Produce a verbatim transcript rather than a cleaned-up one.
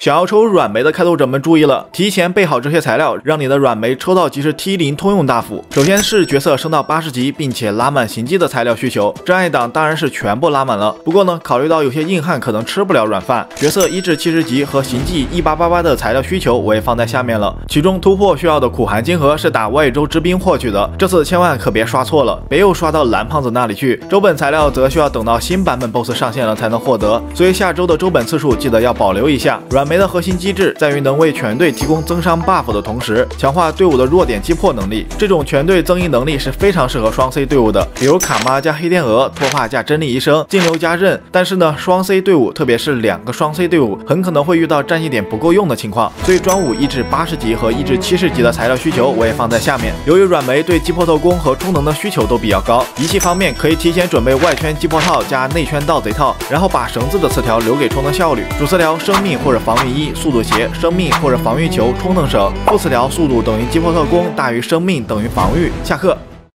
想要抽软梅的开拓者们注意了，提前备好这些材料，让你的软梅抽到即是 T 零通用大斧。首先是角色升到八十级，并且拉满行迹的材料需求，这样一档当然是全部拉满了。不过呢，考虑到有些硬汉可能吃不了软饭，角色一至七十级和行迹一八八八的材料需求我也放在下面了。其中突破需要的苦寒金盒是打外州之兵获取的，这次千万可别刷错了，别又刷到蓝胖子那里去。周本材料则需要等到新版本 B O S S 上线了才能获得，所以下周的周本次数记得要保留一下。软梅的核心机制在于能为全队提供增伤 buff 的同时，强化队伍的弱点击破能力。这种全队增益能力是非常适合双 C 队伍的，比如卡妈加黑天鹅、托帕加真理医生、净流加刃。但是呢，双 C 队伍，特别是两个双 C 队伍，很可能会遇到战绩点不够用的情况，所以专武一至八十级和一至七十级的材料需求我也放在下面。由于软梅对击破透弓和充能的需求都比较高，仪器方面可以提前准备外圈击破套加内圈盗贼套，然后把绳子的词条留给充能效率。主词条生命或者防御一，速度鞋生命或者防御球充能绳，副词条速度等于击破特攻大于生命等于防御。下课。